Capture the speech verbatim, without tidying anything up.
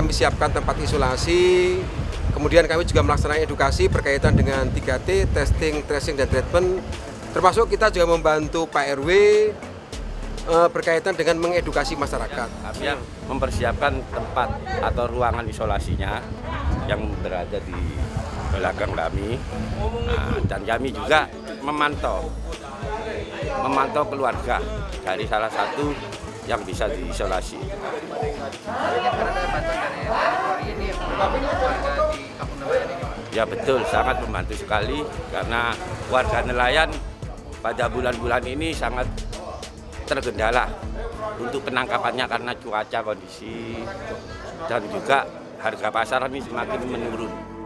kami siapkan tempat isolasi, kemudian kami juga melaksanakan edukasi berkaitan dengan tiga T, testing, tracing, dan treatment. Termasuk kita juga membantu Pak R W eh, berkaitan dengan mengedukasi masyarakat. Kami yang mempersiapkan tempat atau ruangan isolasinya yang berada di belakang kami, nah, dan kami juga memantau, memantau keluarga dari salah satu yang bisa diisolasi. Ya betul, sangat membantu sekali karena warga nelayan pada bulan-bulan ini sangat tergendala untuk penangkapannya karena cuaca, kondisi, dan juga harga pasaran ini semakin menurun.